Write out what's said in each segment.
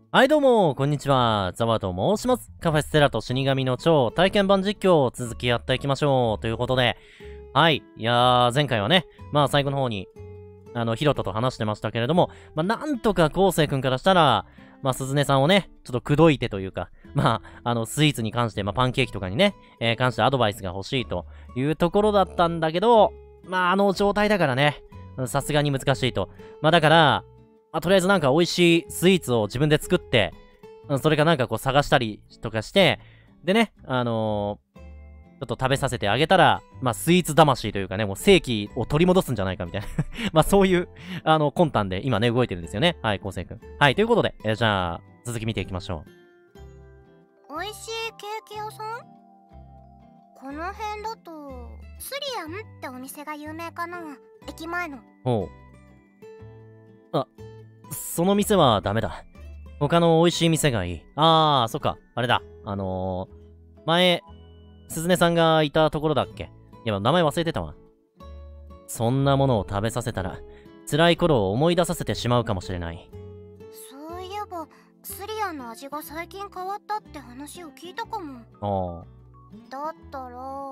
はいどうも、こんにちは。ザワと申します。カフェステラと死神の超体験版実況を続きやっていきましょう。ということで、はい。いやー、前回はね、最後の方に、ヒロトと話してましたけれども、なんとか昴生くんからしたら、鈴音さんをね、ちょっと口説いてというか、スイーツに関して、パンケーキとかにね、関してアドバイスが欲しいというところだったんだけど、あの状態だからね、さすがに難しいと。だから、とりあえずなんか美味しいスイーツを自分で作って、それかなんかこう探したりとかして、でね、ちょっと食べさせてあげたら、スイーツ魂というかね、もう正気を取り戻すんじゃないかみたいな。そういう、魂胆で今ね、動いてるんですよね。はい、昴生くん。はい、ということで、じゃあ、続き見ていきましょう。美味しいケーキ屋さん？この辺だと、スリアンってお店が有名かな？駅前の。 ほう。その店はダメだ。他の美味しい店がいい。そっか。あれだ。前、鈴音さんがいたところだっけ？いや、名前忘れてたわ。そんなものを食べさせたら、辛い頃を思い出させてしまうかもしれない。 そういえば、スリアンの味が最近変わったって話を聞いたかも。だったら、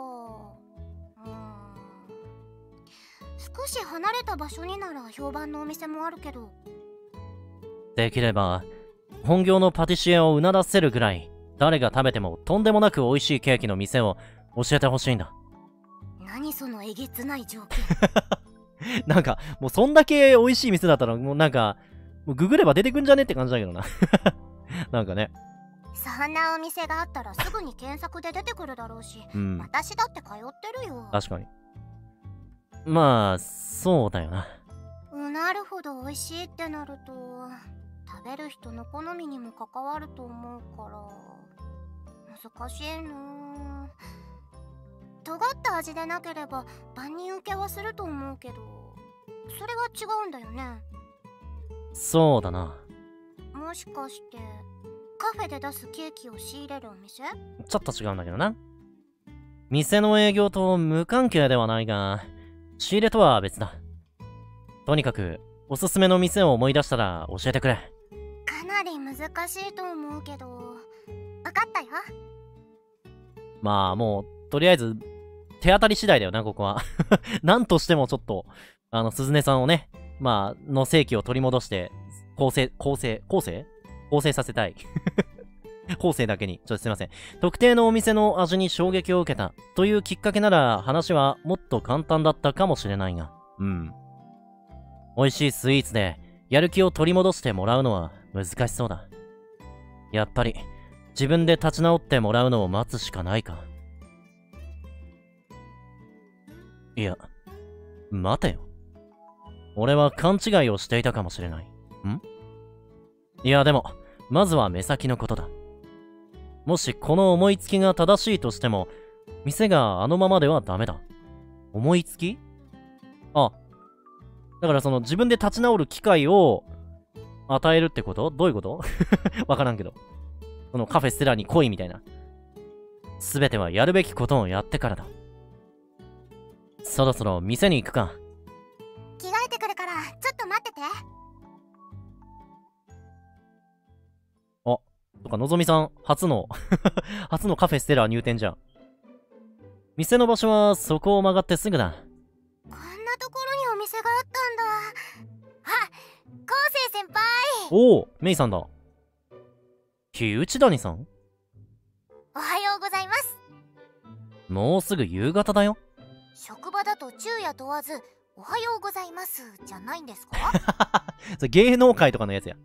少し離れた場所になら評判のお店もあるけど。 できれば、本業のパティシエをうならせるぐらい、誰が食べてもとんでもなく美味しいケーキの店を教えてほしいんだ。 何そのえげつない条件。 なんか、もうそんだけ美味しい店だったら、もうなんか、もうググれば出てくんじゃねって感じだけどな。なんかね。 そんなお店があったらすぐに検索で出てくるだろうし、私だって通ってるよ。 確かに。そうだよな。 なるほど美味しいってなると、食べる人の好みにも関わると思うから難しいな。尖った味でなければ万人受けはすると思うけど、それは違うんだよね。 そうだな。 もしかしてカフェで出すケーキを仕入れるお店？ ちょっと違うんだけどな。店の営業と無関係ではないが、仕入れとは別だ。とにかくおすすめの店を思い出したら教えてくれ。 かなり難しいと思うけど、分かったよ。 もうとりあえず手当たり次第だよな、ここは。なんとしてもちょっと鈴音さんをね、の正気を取り戻して構成させたい。後世だけに、すいません。特定のお店の味に衝撃を受けたというきっかけなら話はもっと簡単だったかもしれないが、美味しいスイーツでやる気を取り戻してもらうのは難しそうだ。やっぱり自分で立ち直ってもらうのを待つしかないか。いや、待てよ。俺は勘違いをしていたかもしれない。いやでも、まずは目先のことだ。もしこの思いつきが正しいとしても、店があのままではダメだ。思いつき？だからその自分で立ち直る機会を与えるってこと？どういうこと？わからんけど。そのカフェステラに来いみたいな。すべてはやるべきことをやってからだ。そろそろ店に行くか。 着替えてくるから、ちょっと待ってて。 とか、のぞみさん、初の初のカフェステラ入店じゃん。店の場所はそこを曲がってすぐだ。 こんなところにお店があったんだ。昴生先輩。 おお、メイさんだ。木内谷さん？ おはようございます。 もうすぐ夕方だよ。 職場だと昼夜問わず、おはようございますじゃないんですか？ それ芸能界とかのやつや。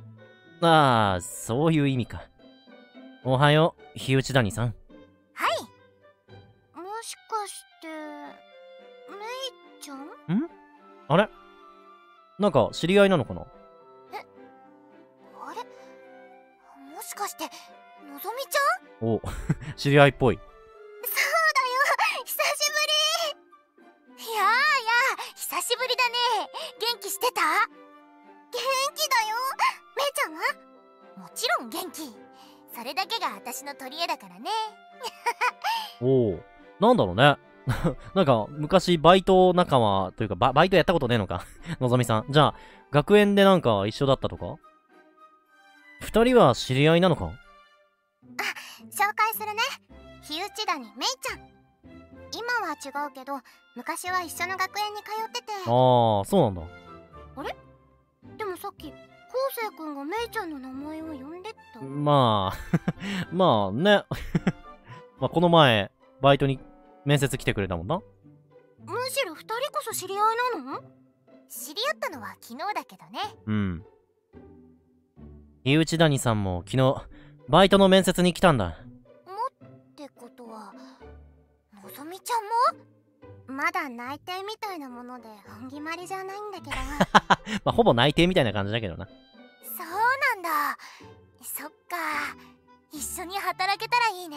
そういう意味か。おはよう、木内谷さん。 はい。もしかして、メイちゃん？ あれ？なんか知り合いなのかな？ あれ？もしかして、のぞみちゃん？ お、知り合いっぽい。 そうだよ、久しぶり。いや久しぶりだね。元気してた？元気だよ。メイちゃんは？もちろん元気。それだけが私の取り柄だからね。 おお、なんだろうね。なんか、昔バイト仲間というか、バイトやったことねえのか。のぞみさん。じゃあ、学園でなんか一緒だったとか？ 二人は知り合いなのか？ 紹介するね。日内谷めいちゃん。今は違うけど昔は一緒の学園に通ってて。 ああ、そうなんだ。 あれ？でもさっき昴生君がめいちゃんの名前を呼んでった。 まあまあねまあこの前バイトに面接来てくれたもんな。 むしろ二人こそ知り合いなの？知り合ったのは昨日だけどね。 うん。日内谷さんも昨日バイトの面接に来たんだ。 ってことはのぞみちゃんも？まだ内定みたいなもので本決まりじゃないんだけどまあほぼ内定みたいな感じだけどな。 そうなんだ。そっか、一緒に働けたらいいね。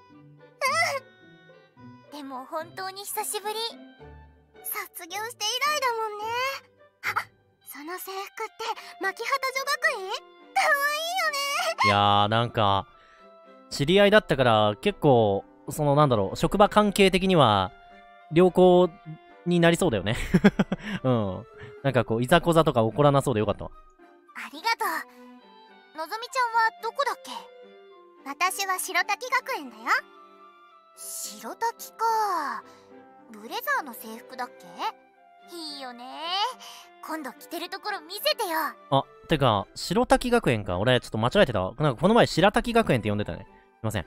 でも本当に久しぶり。卒業して以来だもんね。あ、その制服って牧畑女学院？かわいいよね。 いやーなんか知り合いだったから結構そのなんだろう、職場関係的には良好になりそうだよねうん。なんかこういざこざとか起こらなそうでよかったわ。 ありがとう。のぞみちゃんはどこだっけ？私は白滝学園だよ。白滝か。ブレザーの制服だっけ？いいよね。今度着てるところ見せてよ。 あ、てか白滝学園か。俺ちょっと間違えてた。なんかこの前白滝学園って呼んでたね。すいません。 あ、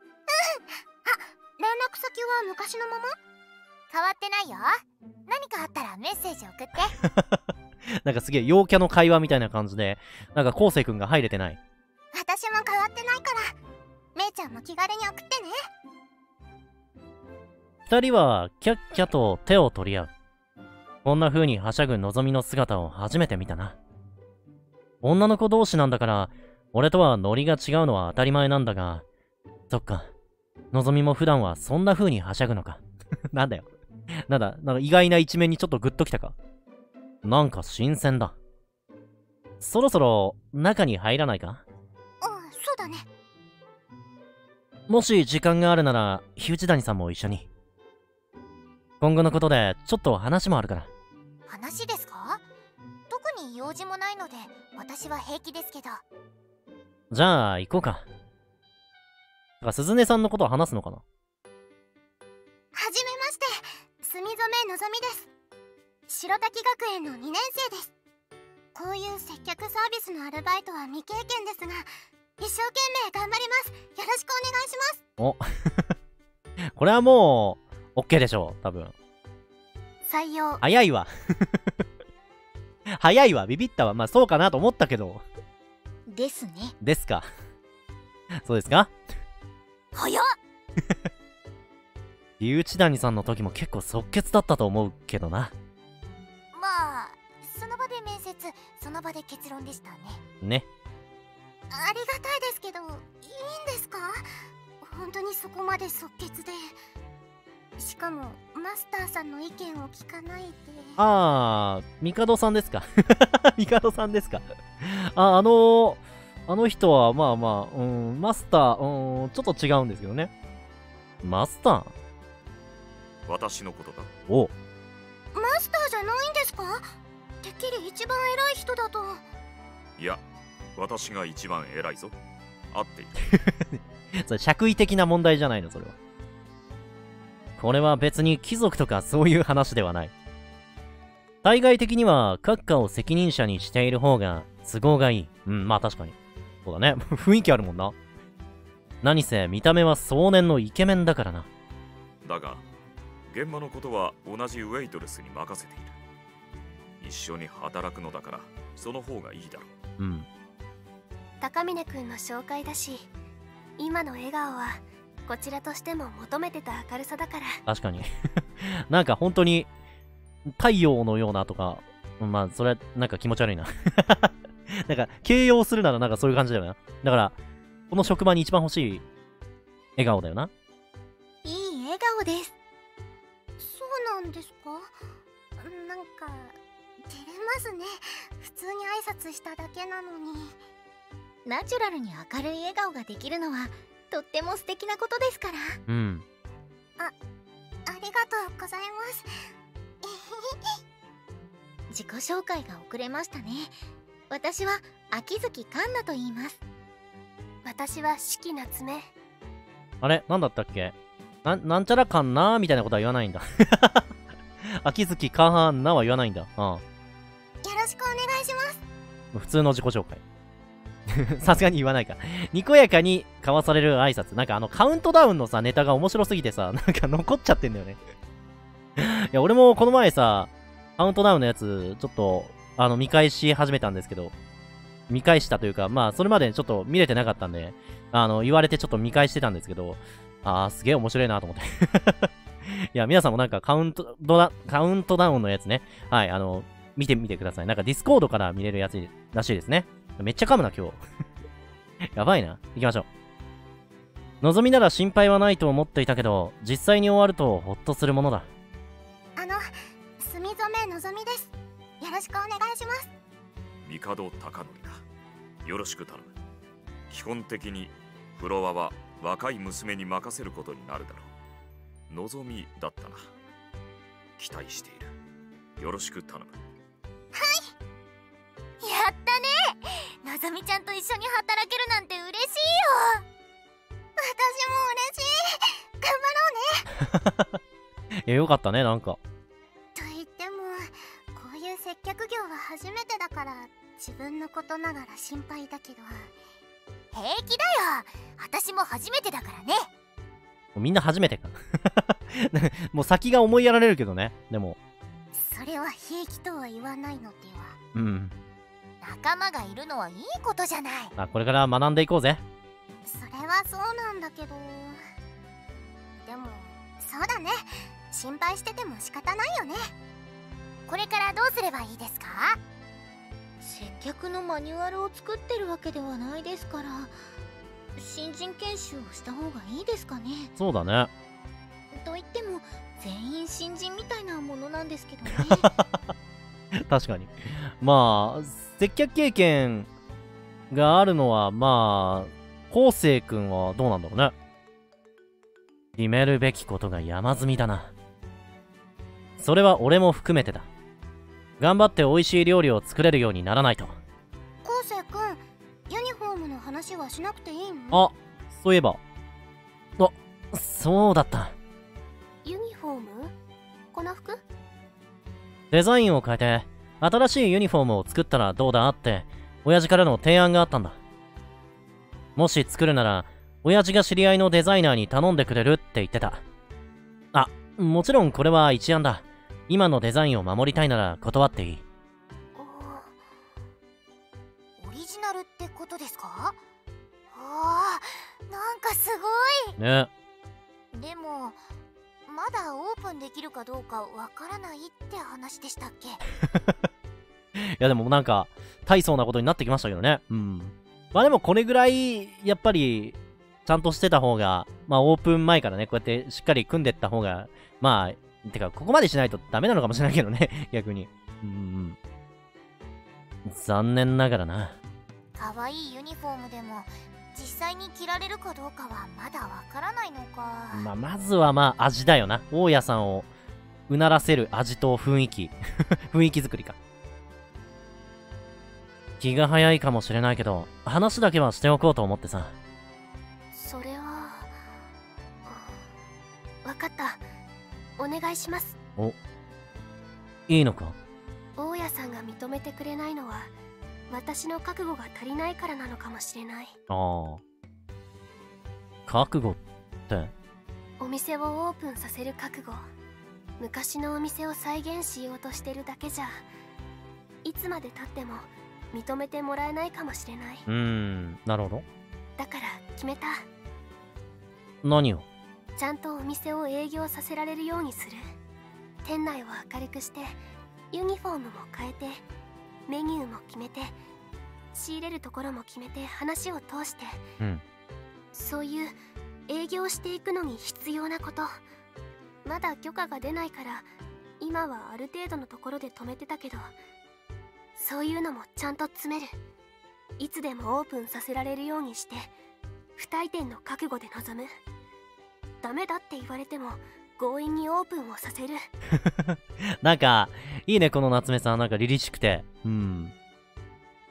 連絡先は昔のまま？変わってないよ。何かあったらメッセージ送ってなんかすげえ陽キャの会話みたいな感じで、なんか昴生くんが入れてない。 私も変わってないから、めいちゃんも気軽に送ってね。 二人はキャッキャと手を取り合う。こんな風にはしゃぐのぞみの姿を初めて見たな。女の子同士なんだから、俺とはノリが違うのは当たり前なんだが、そっか。のぞみも普段はそんな風にはしゃぐのか。なんだよ。なんか意外な一面にちょっとグッときたか。なんか新鮮だ。そろそろ中に入らないか？ うん、そうだね。 もし時間があるなら、日内谷さんも一緒に。今後のことでちょっと話もあるから。 話ですか？特に用事もないので私は平気ですけど。 じゃあ行こうか。鈴音さんのことを話すのかな？ はじめまして、墨染のぞみです。白滝学園の2年生です。こういう接客サービスのアルバイトは未経験ですが、一生懸命頑張ります。よろしくお願いします。 おこれはもう OK でしょう、多分。 採用。 早いわ早いわ、ビビったわ。まあそうかなと思ったけど。 ですね。 ですか。そうですか？ 早っ日内谷さんの時も結構即決だったと思うけどな。 まあその場で面接、その場で結論でしたね。 ね。 ありがたいですけど、いいんですか？本当にそこまで即決で。しかもマスターさんの意見を聞かないで。 あー、帝さんですか帝さんですかあの人はまあまあ、マスター、ちょっと違うんですけどね。マスター？ 私のことだ。 お、 マスターじゃないんですか？てっきり一番偉い人だと。 いや、私が一番偉いぞ。会っている。 それ爵位的な問題じゃないの、それは。これは別に貴族とかそういう話ではない。対外的には閣下を責任者にしている方が都合がいい。まあ確かに。そうだね。雰囲気あるもんな。何せ見た目は壮年のイケメンだからな。 だが、現場のことは同じウェイトレスに任せている。一緒に働くのだから、その方がいいだろう。 高峰君の紹介だし、今の笑顔はこちらとしても求めてた明るさだから。 確かに。なんか本当に太陽のようなとか、まあそれなんか気持ち悪いな。なんか形容するならなんかそういう感じだよな。だからこの職場に一番欲しい笑顔だよな。 いい笑顔です。そうなんですか？なんか照れますね。普通に挨拶しただけなのに。ナチュラルに明るい笑顔ができるのはとっても素敵なことですから。ありがとうございます。自己紹介が遅れましたね。私は秋月環奈と言います。私は四季夏目。 あれなんだったっけ、なんちゃらかんなーみたいなことは言わないんだ。秋月かんなは言わないんだ。うん。 よろしくお願いします。 普通の自己紹介。さすがに言わないか。にこやかに交わされる挨拶。なんかカウントダウンのさ、ネタが面白すぎてさ、なんか残っちゃってんだよね。いや、俺もこの前さ、カウントダウンのやつ、ちょっと、見返し始めたんですけど、見返したというか、まあ、それまでちょっと見れてなかったんで、言われてちょっと見返してたんですけど、すげえ面白いなと思って。いや、皆さんもなんかカウントダウンのやつね。はい、見てみてください。なんかディスコードから見れるやつらしいですね。めっちゃ噛むな、今日。やばいな。行きましょう。望みなら心配はないと思っていたけど、実際に終わるとホッとするものだ。 墨染のぞみです。よろしくお願いします。 帝貴則だ。よろしく頼む。基本的にフロアは若い娘に任せることになるだろう。望みだったな。期待している。よろしく頼む。 やったね。のぞみちゃんと一緒に働けるなんて嬉しいよ。私も嬉しい。頑張ろうね。 いや、よかったね、なんか。 と言ってもこういう接客業は初めてだから自分のことながら心配だけど。平気だよ。私も初めてだからね。 みんな初めてか。もう先が思いやられるけどね。でもそれは平気とは言わないのでは。 うん。 仲間がいるのはいいことじゃない。 これから学んでいこうぜ。 それはそうなんだけど、でもそうだね。心配してても仕方ないよね。これからどうすればいいですか？接客のマニュアルを作ってるわけではないですから、新人研修をした方がいいですかね。 そうだね。 と言っても全員新人みたいなものなんですけどね。 確かに。まあ、接客経験があるのは、まあ、昴生君はどうなんだろうね。決めるべきことが山積みだな。それは俺も含めてだ。頑張って美味しい料理を作れるようにならないと。 昴生君、ユニフォームの話はしなくていいの？ あ、そういえば。そうだった。 ユニフォーム？この服？ デザインを変えて、新しいユニフォームを作ったらどうだって、親父からの提案があったんだ。もし作るなら、親父が知り合いのデザイナーに頼んでくれるって言ってた。もちろんこれは一案だ。今のデザインを守りたいなら断っていい。 オリジナルってことですか？なんかすごいね。 でもまだオープンできるかどうかわからないって話でしたっけ？ いやでもなんか大層なことになってきましたけどね。うん。まあでもこれぐらいやっぱりちゃんとしてた方が、まあオープン前からねこうやってしっかり組んでった方が、まあてかここまでしないとダメなのかもしれないけどね。逆に。残念ながらな。 可愛いユニフォームでも実際に着られるかどうかはまだわからないのか。 まずはまあ味だよな。大家さんをうならせる味と雰囲気。雰囲気作りか。気が早いかもしれないけど、話だけはしておこうと思ってさ。 それはわかった。お願いします。 いいのか？ 大家さんが認めてくれないのは私の覚悟が足りないからなのかもしれない。 覚悟って？ お店をオープンさせる覚悟。昔のお店を再現しようとしてるだけじゃ、いつまで経っても認めてもらえないかもしれない。 なるほど。 だから決めた。 何を？ ちゃんとお店を営業させられるようにする。店内を明るくしてユニフォームも変えてメニューも決めて仕入れるところも決めて話を通して、そういう営業していくのに必要なこと。まだ許可が出ないから今はある程度のところで止めてたけど、そういうのもちゃんと詰める。いつでもオープンさせられるようにして不退転の覚悟で臨む。ダメだって言われても強引にオープンをさせる。 なんかいいねこの夏目さん。なんか凛々しくて。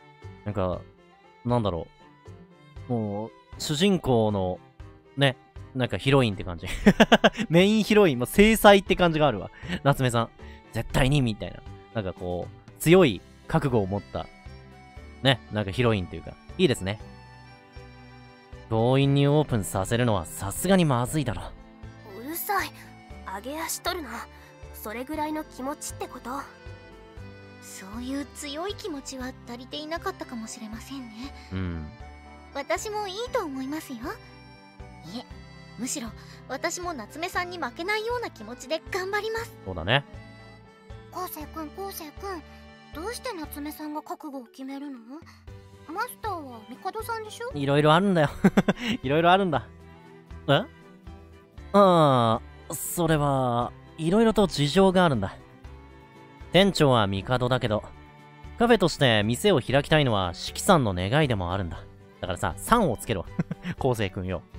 なんか、なんだろう。もう、主人公の、ね、なんかヒロインって感じ。メインヒロイン、制裁って感じがあるわ。夏目さん。絶対に、みたいな。なんかこう、強い覚悟を持った、ね、なんかヒロインというか、いいですね。強引にオープンさせるのはさすがにまずいだろ。 うるさい。上げ足取るな。それぐらいの気持ちってこと。 そういう強い気持ちは足りていなかったかもしれませんね。 うん。 私もいいと思いますよ。いえ、むしろ私も夏目さんに負けないような気持ちで頑張ります。 そうだね。 昴生君、どうして夏目さんが覚悟を決めるの？マスターは帝さんでしょ？ いろいろあるんだよ。いろいろあるんだ。え？ああ、それは、いろいろと事情があるんだ。店長は帝だけど、カフェとして店を開きたいのは四季さんの願いでもあるんだ。だからさ、3をつけろ。昴生君よ。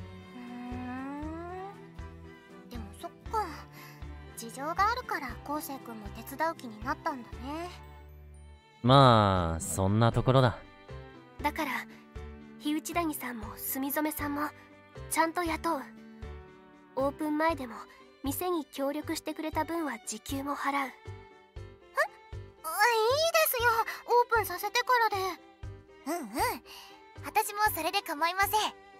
でもそっか。事情があるから昴生君も手伝う気になったんだね。 まあ、そんなところだ。 だから火内谷さんも墨染さんもちゃんと雇う。オープン前でも店に協力してくれた分は時給も払う。 いいですよ、オープンさせてからで。私もそれで構いません。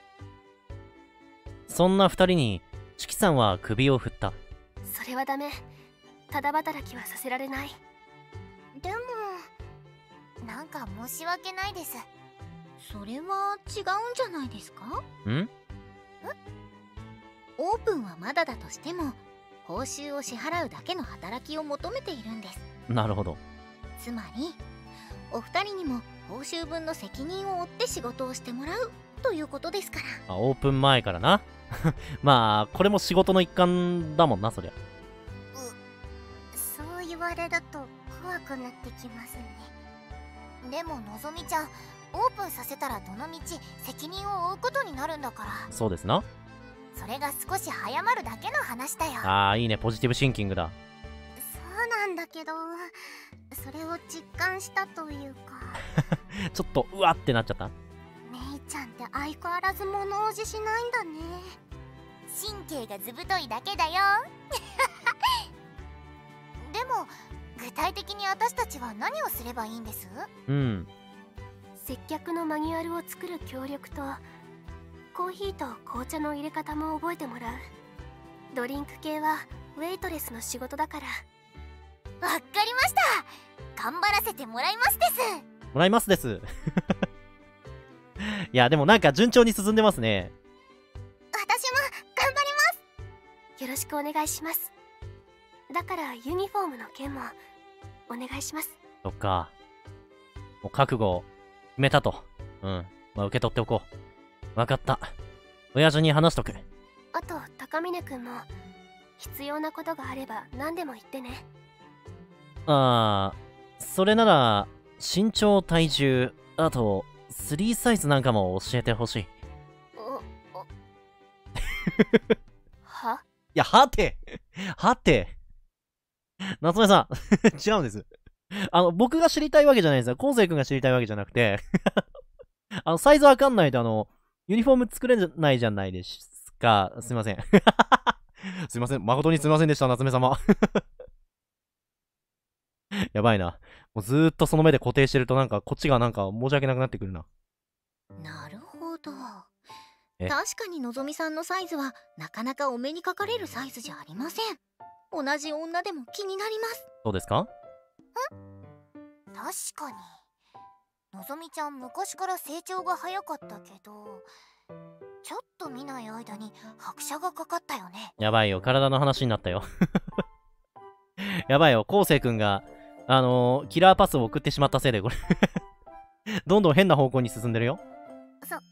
そんな2人に四季さんは首を振った。 それはダメ。ただ働きはさせられない。 でもなんか申し訳ないです。それは違うんじゃないですか？オープンはまだだとしても報酬を支払うだけの働きを求めているんです。 なるほど。 つまりお二人にも報酬分の責任を負って仕事をしてもらうということですから。 オープン前からな。まあ、これも仕事の一環だもんな、そりゃ。 そう言われると怖くなってきますね。でものぞみちゃん、オープンさせたらどのみち責任を負うことになるんだから。 そうですな。 それが少し早まるだけの話だよ。 ああ、いいね、ポジティブシンキングだ。 そうなんだけど、それを実感したというか。 ちょっとうわってなっちゃった。 メイちゃんって相変わらず物おじしないんだね。神経がずぶといだけだよ。でも具体的に私たちは何をすればいいんです？ 接客のマニュアルを作る協力と、コーヒーと紅茶の入れ方も覚えてもらう。ドリンク系はウェイトレスの仕事だから。 わかりました。頑張らせてもらいますです。 もらいますです。いや、でもなんか順調に進んでますね。 私も頑張ります。 よろしくお願いします。だからユニフォームの件もお願いします。 そっか。もう覚悟決めたと。まあ受け取っておこう。わかった。親父に話しとく。 あと高峰君も必要なことがあれば何でも言ってね。 それなら身長、体重、あと3サイズなんかも教えてほしい。 は？ いや、はて夏目さん違うんです。僕が知りたいわけじゃないんですよ。昴生君が知りたいわけじゃなくてサイズわかんないとユニフォーム作れないじゃないですか。すいません。すいません。誠にすいませんでした、夏目様。やばいな。もうずーっとその目で固定してるとなんかこっちがなんか申し訳なくなってくるな。 なるほど。確かにのぞみさんのサイズはなかなかお目にかかれるサイズじゃありません。同じ女でも気になります。 そうですか？ 確かにのぞみちゃん昔から成長が早かったけど、ちょっと見ない間に拍車がかかったよね。 やばいよ、体の話になったよ。やばいよ、昴生君がキラーパスを送ってしまったせいでこれどんどん変な方向に進んでるよ。 そう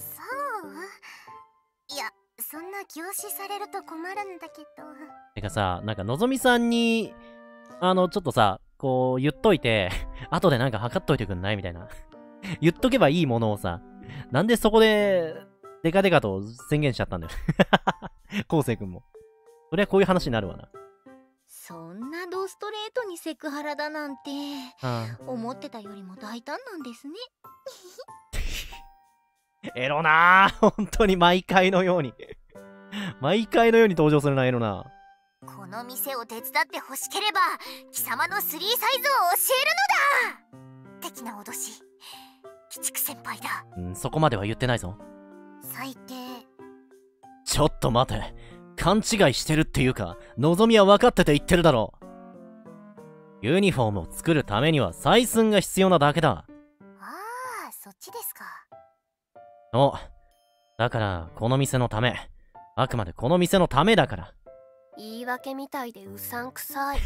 いや、そんな凝視されると困るんだけど。 てかさ、なんかのぞみさんにちょっとさ、こう言っといて後でなんか測っといてくんないみたいな言っとけばいいものをさ、なんでそこでデカデカと宣言しちゃったんだよ昴生君も。そりゃこういう話になるわな。 そんなドストレートにセクハラだなんてうん。 思ってたよりも大胆なんですね。 エロなー本当に毎回のように。毎回のように登場するな、エロな。 この店を手伝って欲しければ貴様の3サイズを教えるのだ的な脅し。鬼畜先輩だ。 うん、そこまでは言ってないぞ。 最低。 ちょっと待て。勘違いしてるっていうか、望みは分かってて言ってるだろう。ユニフォームを作るためには採寸が必要なだけだ。 ああ、そっちですか。 だから、この店のため。あくまでこの店のためだから。 言い訳みたいでうさんくさい。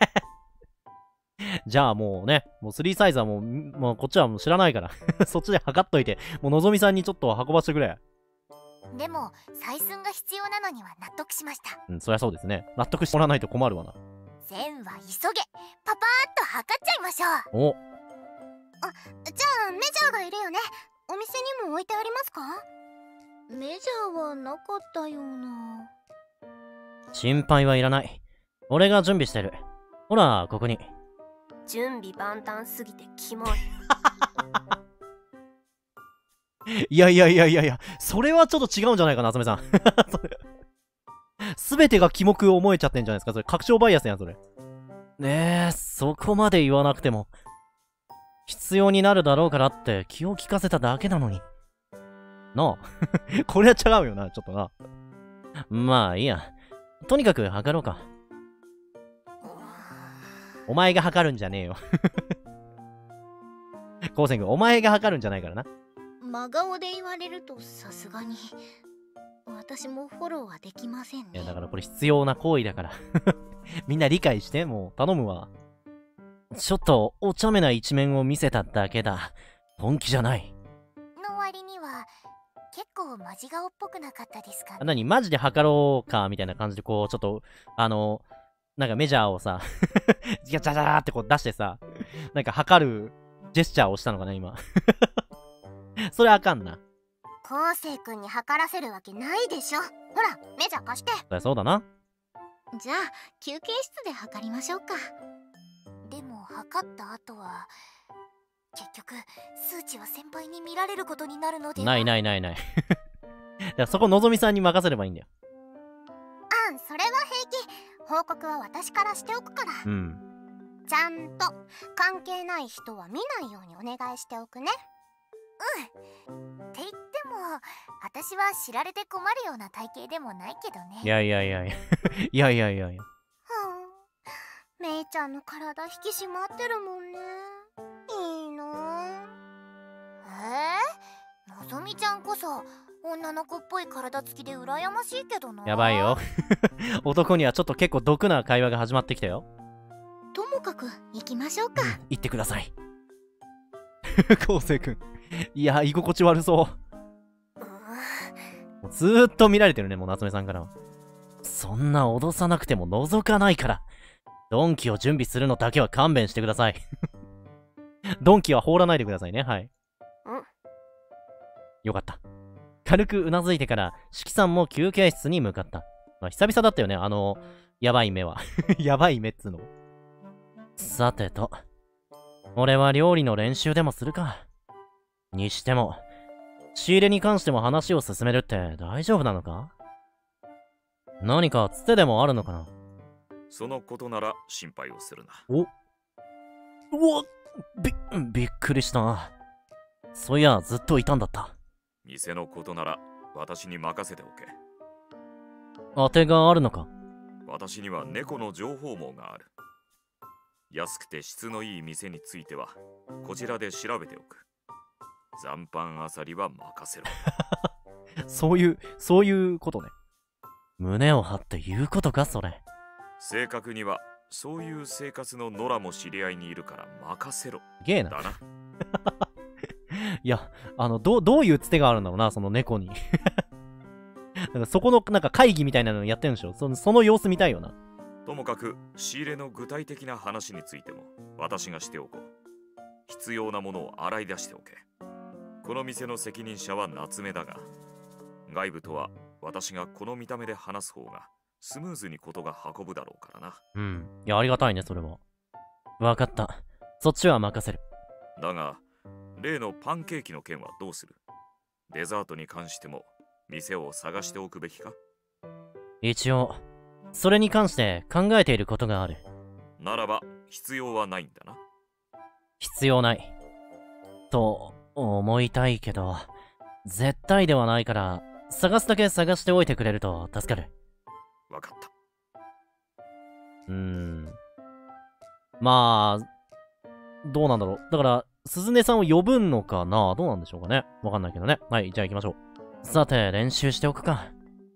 じゃあもうね、もう3サイズはもうこっちはもう知らないから。そっちで測っといて、もうのぞみさんにちょっと運ばせてくれ。 でも採寸が必要なのには納得しました。 うん、そりゃそうですね。納得してもらわないと困るわな。 線は急げ。パパーッと測っちゃいましょう。 お、 じゃあメジャーがいるよね。お店にも置いてありますか？メジャーはなかったような。 心配はいらない。俺が準備してる。ほら、ここに。 準備万端すぎてキモい。 いや、それはちょっと違うんじゃないかな、夏目さん。すべてがキモく思えちゃってんじゃないですか、それ。確証バイアスやん、それ。ねえ、そこまで言わなくても。必要になるだろうからって気を利かせただけなのに。なあ。これは違うよな、ちょっとな。まあいいや。とにかく測ろうか。お前が測るんじゃねえよ。高専君、お前が測るんじゃないからな。 真顔で言われるとさすがに私もフォローはできませんね。 いや、だからこれ必要な行為だから。みんな理解して、もう頼むわ。ちょっとお茶目な一面を見せただけだ。本気じゃない。 の割には結構マジ顔っぽくなかったですかね。 何マジで測ろうかみたいな感じでこう、ちょっと、なんかメジャーをさ、ジャジャジャーってこう出してさ、なんか測るジェスチャーをしたのかな、今。それあかんな。 昴生君に測らせるわけないでしょ。ほら、メジャー貸して。 そりゃそうだな。 じゃあ休憩室で測りましょうか。でも測った後は結局数値は先輩に見られることになるのでは。 ない。だからそこのぞみさんに任せればいいんだよ。 それは平気。報告は私からしておくから。 うん。 ちゃんと関係ない人は見ないようにお願いしておくね。って言っても私は知られて困るような体型でもないけどね。 いや。 めいちゃんの体引き締まってるもんね。いいな。のぞみちゃんこそ女の子っぽい体つきで羨ましいけどな。 やばいよ。男にはちょっと結構毒な会話が始まってきたよ。 ともかく行きましょうか。 言ってください。昴生君。いや、居心地悪そう。もうずーっと見られてるね、もう夏目さんからは。そんな脅さなくても覗かないから。ドンキを準備するのだけは勘弁してください。ドンキは放らないでくださいね、はい。よかった。軽くうなずいてから、四季さんも休憩室に向かった。まあ、久々だったよね、やばい目は。やばい目っつうの。さてと。俺は料理の練習でもするか。にしても、仕入れに関しても話を進めるって大丈夫なのか？何かつてでもあるのかな？ そのことなら心配をするな。 うわびっくりしたな。そういや、ずっといたんだった。 店のことなら私に任せておけ。 当てがあるのか？ 私には猫の情報網がある。安くて質のいい店についてはこちらで調べておく。残飯あさりは任せろ。 そういうことね。胸を張って言うことか、それ。 正確にはそういう生活の野良も知り合いにいるから任せろ。 ゲーな。 だな。 いや、どういうつてがあるんだろうな、その猫に。なんかそこのなんか会議みたいなのやってるんでしょ。その様子見たいよな。 ともかく仕入れの具体的な話についても私がしておこう。必要なものを洗い出しておけ。この店の責任者は夏目だが、外部とは私がこの見た目で話す方がスムーズにことが運ぶだろうからな。 うん。いや、ありがたいね、それは。 わかった。そっちは任せる。 だが例のパンケーキの件はどうする？デザートに関しても店を探しておくべきか？ 一応、それに関して考えていることがある。 ならば必要はないんだな。 必要ない。と思いたいけど、絶対ではないから、探すだけ探しておいてくれると助かる。 わかった。 まあ、どうなんだろう。だから、鈴音さんを呼ぶのかな？どうなんでしょうかね。わかんないけどね。はい、じゃあ行きましょう。さて、練習しておくか。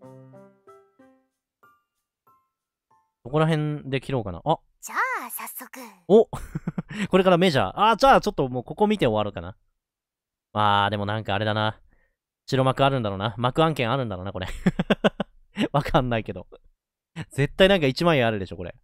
ここら辺で切ろうかな。あ、 じゃあ早速。 おこれからメジャー。じゃあちょっともうここ見て終わるかな。でもなんかあれだな。白幕あるんだろうな。幕案件あるんだろうな、これ。わかんないけど。絶対なんか1万円あるでしょ、これ。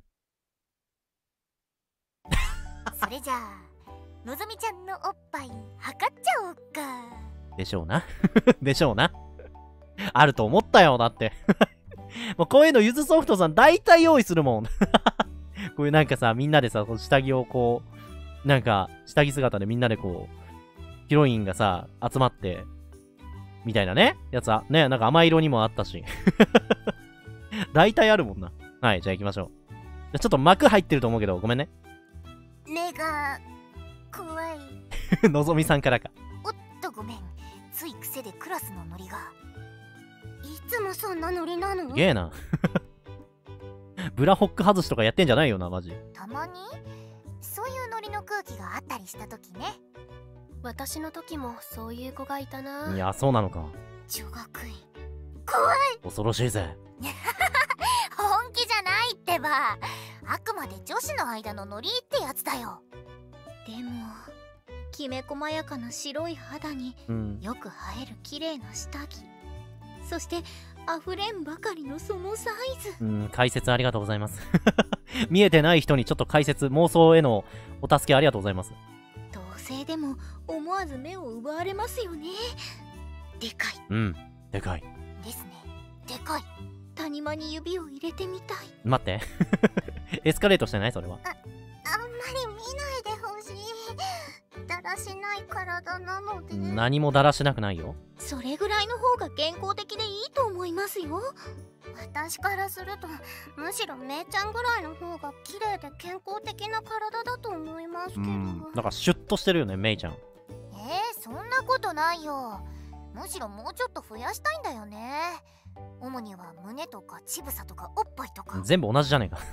それじゃあ、のぞみちゃんのおっぱい測っちゃおうか。 でしょうな。でしょうな。あると思ったよ、だって。もうこういうのゆずソフトさん大体用意するもん。こういうなんかさ、みんなでさ、下着をこう、なんか、下着姿でみんなでこう、ヒロインがさ、集まって、みたいなね、やつは、ね、なんか甘い色にもあったし。大体あるもんな。はい、じゃあ行きましょう。ちょっと幕入ってると思うけど、ごめんね。 目が、怖い。 のぞみさんからか。 おっとごめん。つい癖でクラスのノリが。いつもそんなノリなの？ すげえな。ブラホック外しとかやってんじゃないよな、マジ。 たまにそういうノリの空気があったりした時ね。 私の時もそういう子がいたな。 いや、そうなのか。 女学院。怖い。 恐ろしいぜ。 本気じゃないってば。あくまで女子の間のノリってやつだよ。でもきめ細やかな白い肌によく映える綺麗な下着、そして溢れんばかりのそのサイズ。 解説ありがとうございます。見えてない人にちょっと解説、妄想へのお助けありがとうございます。 同性でも思わず目を奪われますよね。でかい。 でかいですね。でかい。谷間に指を入れてみたい。 待って。エスカレートしてない？それは。 あんまり見ないでほしい。だらしない体なので。 何もだらしなくないよ。 それぐらいの方が健康的でいいと思いますよ。私からするとむしろめいちゃんぐらいの方が綺麗で健康的な体だと思いますけど。 だからシュッとしてるよね、めいちゃん。 そんなことないよ。むしろもうちょっと増やしたいんだよね。主には胸とか乳房とかおっぱいとか。 全部同じじゃねえか。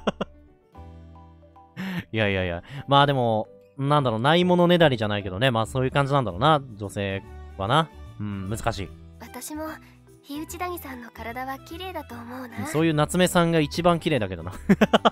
いやいやいや。まあでも、なんだろう、ないものねだりじゃないけどね。まあそういう感じなんだろうな、女性はな。難しい。 私も火内谷さんの体は綺麗だと思うな。 そういう夏目さんが一番綺麗だけどな。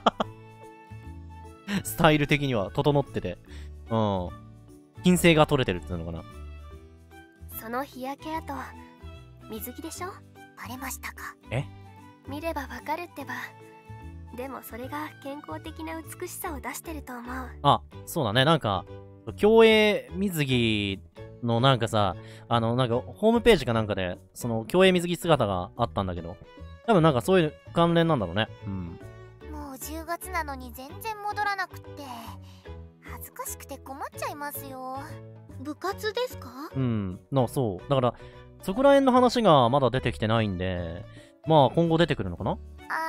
スタイル的には整ってて。金星が取れてるっていうのかな。 その日焼け跡、水着でしょ？ バレましたか？ 見ればわかるってば。でもそれが健康的な美しさを出してると思う。 そうだね。なんか、競泳水着のなんかさ、なんかホームページかなんかで、その競泳水着姿があったんだけど、多分なんかそういう関連なんだろうね。 もう10月なのに全然戻らなくって、恥ずかしくて困っちゃいますよ。部活ですか？ そう。だから、そこら辺の話がまだ出てきてないんで、まあ今後出てくるのかな？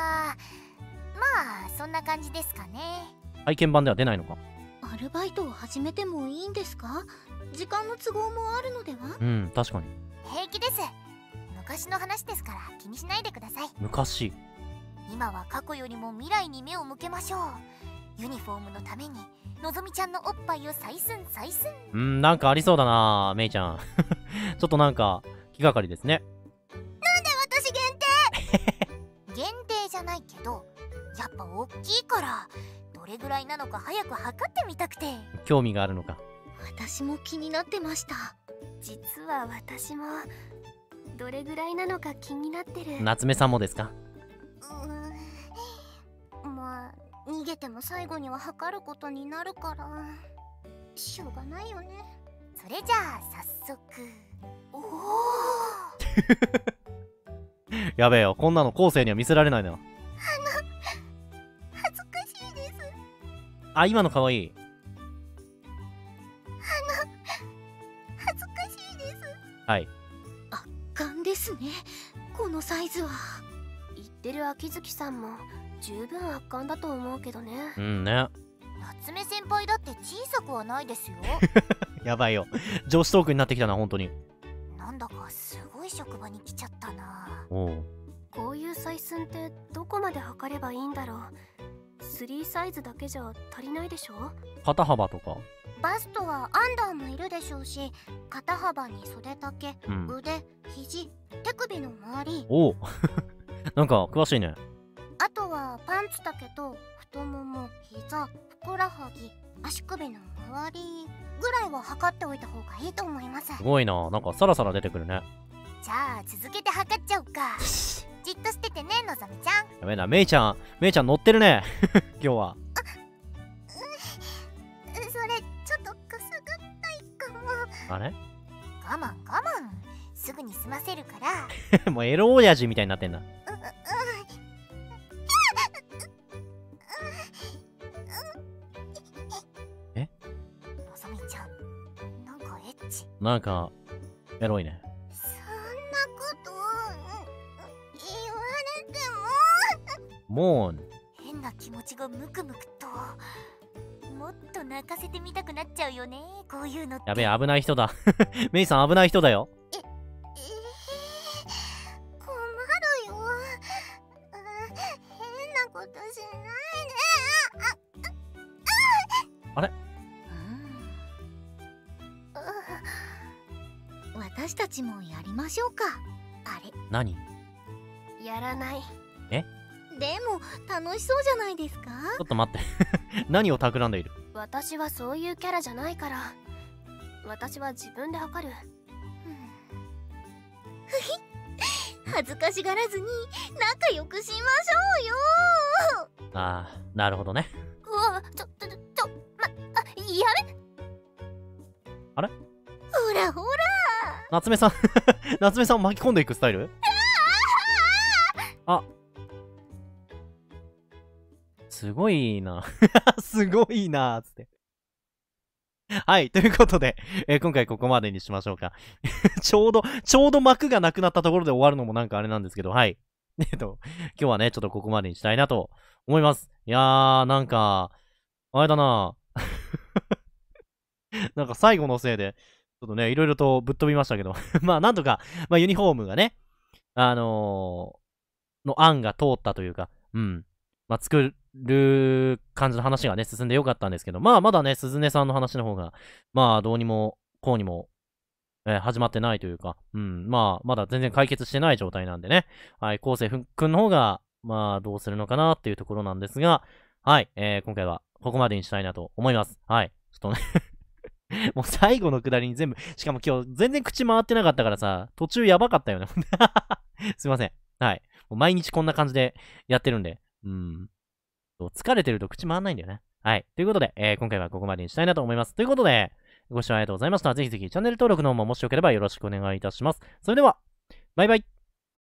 まあそんな感じですかね。 体験版では出ないのか？ アルバイトを始めてもいいんですか？時間の都合もあるのでは？ 確かに。 平気です。昔の話ですから気にしないでください。 昔？ 今は過去よりも未来に目を向けましょう。ユニフォームのためにのぞみちゃんのおっぱいを採寸。 なんかありそうだな、めいちゃん。ちょっとなんか気がかりですね。 なんで私限定？限定じゃないけど、やっぱ大きいからどれぐらいなのか早く測ってみたくて。 興味があるのか。 私も気になってました。 実は私もどれぐらいなのか気になってる。 夏目さんもですか？ まあ逃げても最後には測ることになるからしょうがないよね。それじゃあ早速。おお。 やべえよ、こんなの後世には見せられないな。 恥ずかしいです。 あ、今のかわいい。 恥ずかしいです。 はい。 圧巻ですね、このサイズは。 言ってる秋月さんも十分圧巻だと思うけどね。 うんね。 夏目先輩だって小さくはないですよ。 やばいよ。上司トークになってきたな、本当に。 なんだかすごい職場に来ちゃったな。 おう。 こういう採寸ってどこまで測ればいいんだろう。3サイズだけじゃ足りないでしょ。 肩幅とか。 バストはアンダーもいるでしょうし、肩幅に袖丈、 うん。 腕、肘、手首の周り、 おお。なんか詳しいね。 あとはパンツ丈と太もも、膝、ふくらはぎ、足首の周りぐらいは測っておいた方がいいと思います。 すごいな。なんかサラサラ出てくるね。 じゃあ続けて測っちゃおうか。じっとしててね、のぞみちゃん。 やべえな、めいちゃん乗ってるね。今日は。 それちょっとくすぐったいかも。 あれ我慢我慢、すぐに済ませるから。 もうエロ親父みたいになってんな。え？ のぞみちゃん、なんかエッチ。 なんか、エロいね。 そんなこと言われても。 もう、 変な気持ちがムクムクと。もっと泣かせてみたくなっちゃうよね、こういうのって。 やべえ、危ない人だ。メイさん危ない人だよ。 困るよ。変なことしないで。 あれ？ 私たちもやりましょうか。あれ？ 何？ やらない。 え？ でも楽しそうじゃないですか。 ちょっと待って。何を企んでいる？ 私はそういうキャラじゃないから。私は自分で測る。 恥ずかしがらずに仲良くしましょうよ。 ああ、なるほどね。 うわ、やめ。 あれ？ ほらほら。 夏目さん夏目さんを巻き込んでいくスタイル？あ、すごいな。すごいな、つって。はい、ということで、今回ここまでにしましょうか。ちょうど幕がなくなったところで終わるのもなんかあれなんですけど、はい。今日はね、ちょっとここまでにしたいなと思います。いやー、なんか、あれだななんか最後のせいで、ちょっとね、いろいろとぶっ飛びましたけど、まあなんとか、まあユニフォームがね、の案が通ったというか、うん。まあ作る感じの話がね、進んでよかったんですけど、まあまだね、鈴音さんの話の方が、まあどうにもこうにも、始まってないというか、うん。まあまだ全然解決してない状態なんでね、はい、昴生くんの方が、まあどうするのかなっていうところなんですが、はい、今回はここまでにしたいなと思います。はい。ちょっとねもう最後のくだりに全部、しかも今日全然口回ってなかったからさ、途中やばかったよね。すいません。はい。もう毎日こんな感じでやってるんで、疲れてると口回んないんだよね。はい。ということで、今回はここまでにしたいなと思います。ということで、ご視聴ありがとうございました。ぜひぜひチャンネル登録の方ももしよければよろしくお願いいたします。それでは、バイバイ。